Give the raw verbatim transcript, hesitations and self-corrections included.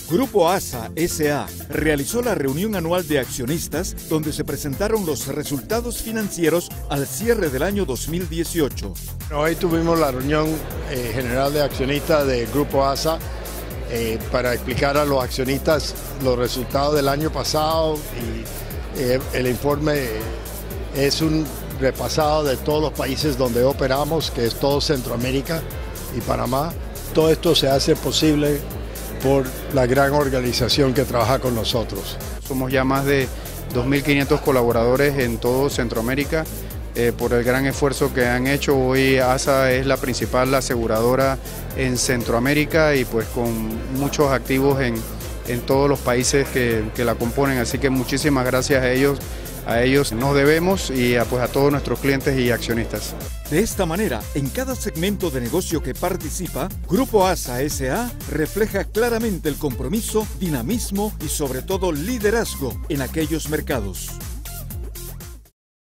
Grupo ASA S A realizó la reunión anual de accionistas donde se presentaron los resultados financieros al cierre del año dos mil dieciocho. Hoy tuvimos la reunión eh, general de accionistas del Grupo ASA eh, para explicar a los accionistas los resultados del año pasado y eh, el informe es un repasado de todos los países donde operamos, que es todo Centroamérica y Panamá. Todo esto se hace posible por la gran organización que trabaja con nosotros. Somos ya más de dos mil quinientos colaboradores en todo Centroamérica. Eh, por el gran esfuerzo que han hecho. Hoy ASA es la principal aseguradora en Centroamérica y pues con muchos activos en, en todos los países que, que la componen, así que muchísimas gracias a ellos. A ellos nos debemos y a, pues, a todos nuestros clientes y accionistas. De esta manera, en cada segmento de negocio que participa, Grupo ASA S A refleja claramente el compromiso, dinamismo y sobre todo liderazgo en aquellos mercados.